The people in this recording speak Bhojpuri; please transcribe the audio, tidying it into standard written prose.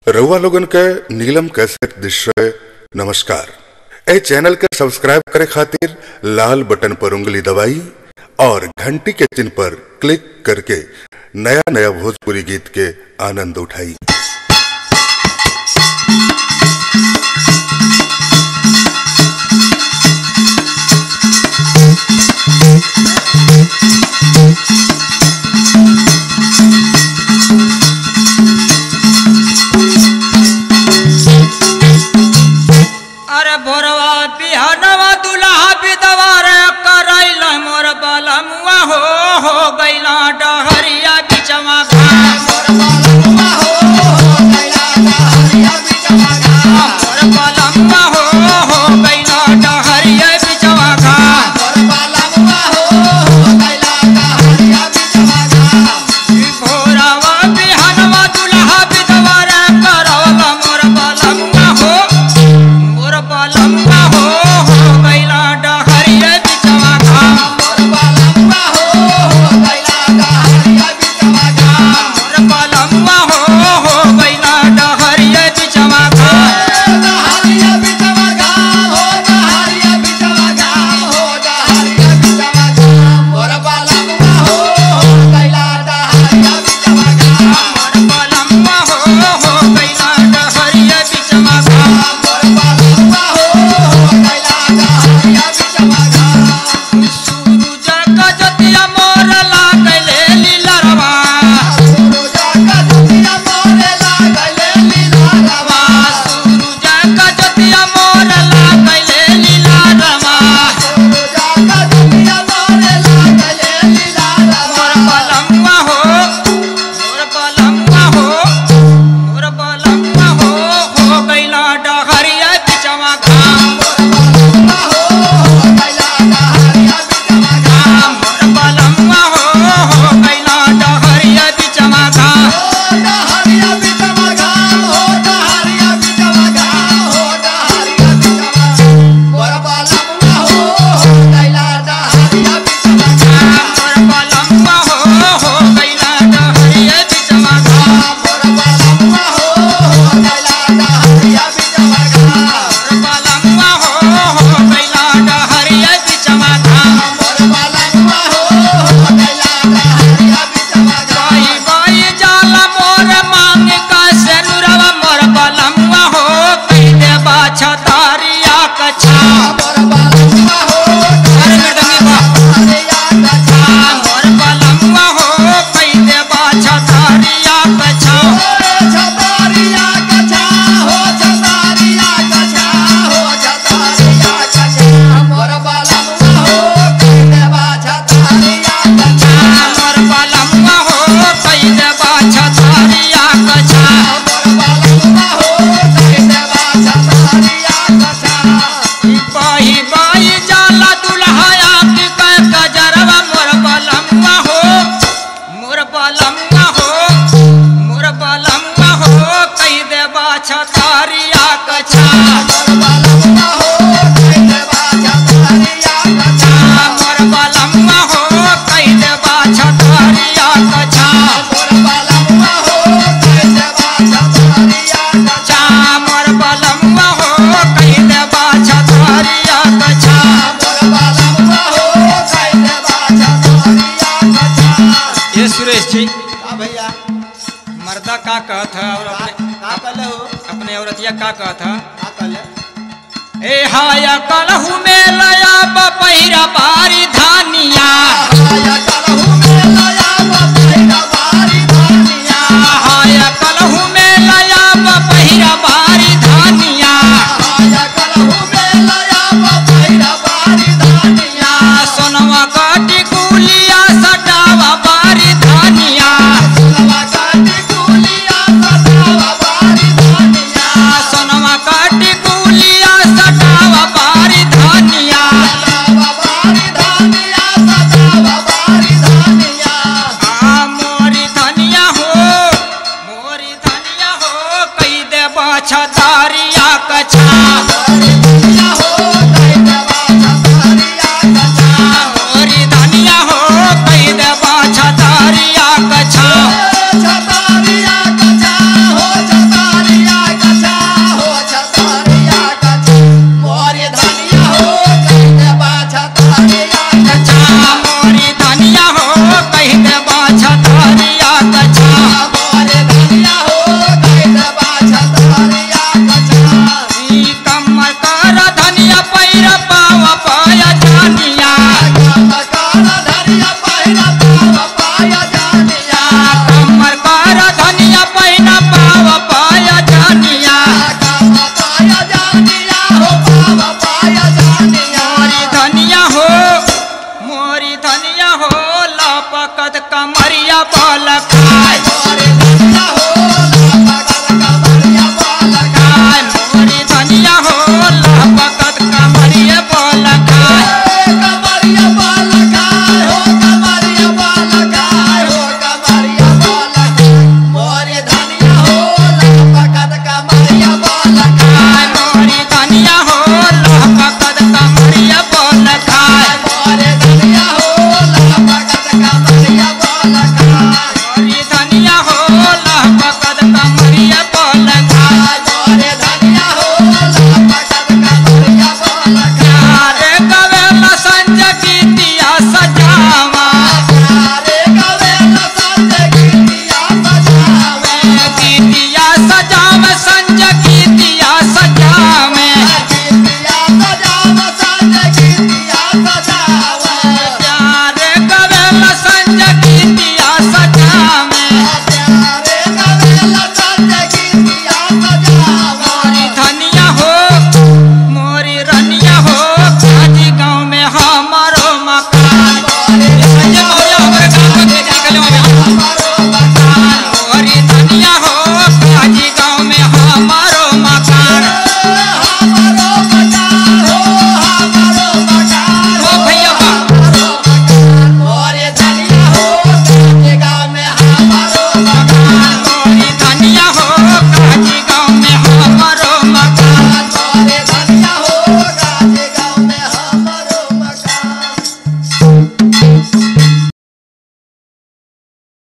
रउआ लोगन के नीलम कैसेट दृश्य नमस्कार। ए चैनल के सब्सक्राइब करे खातिर लाल बटन पर उंगली दबाई और घंटी के चिन्ह पर क्लिक करके नया नया भोजपुरी गीत के आनंद उठाई। अरे भोरवा बिहानवा दुल्हा विधवा रे करैल मोर बलमुआ हो गैला डहरिया बिचमा मोर बलमुआ हो गैला डहरिया बिचमा मोर बलमुआ हो गैला डहरिया बिचमा मोर बलमुआ हो गैला डहरिया बिचमा भोरवा बिहानवा दुल्हा विधवा रे करैल मोर बलमुआ हो बलमुआ हो गैला डहरिया बिचमा मोर बलमुआ हो गैला डहरिया बिचमा मोर बलमुआ हो गैला डहरिया बिचमा डहरिया बिचमा हो डहरिया बिचमा हो डहरिया बिचमा मोर बलमुआ हो गैला डहरिया बिचमा मोर बलमुआ हो गैला डहरिया बिचमा मोर बलमुआ मर्दा का कहत है और अपने औरतिया का कहत है ए हाया कलहू में लया बपहिरा बारी धानिया हाया कलहू में लया बपहिरा बारी धानिया हाया कलहू में लया बपहिरा बारी धानिया हाया कलहू में लया बपहिरा बारी धानिया सोनवा काटी कुलिया सटावा बारी धानिया सोनवा काटी कुलिया सटावा बारी धानिया सोनवा काटी कुलिया सटावा बारी धानिया सटावा बारी धानिया सटावा बारी धानिया मोरी धनिया हो कई दे बाछा तारिया कछा मोरी धनिया हो कई दे बाछा तारिया कछा मोरी धनिया हो कई दे बाछा तारिया कछा छतारिया कछा हो छतारिया सजा